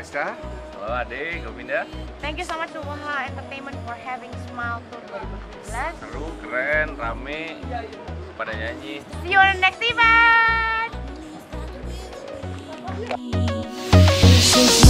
Rizka. Halo adik, Govinda. Thank you so much to Wonla Entertainment for having Smile Tour 2017. Seru, keren, rame, pada nyanyi. See you on the next event.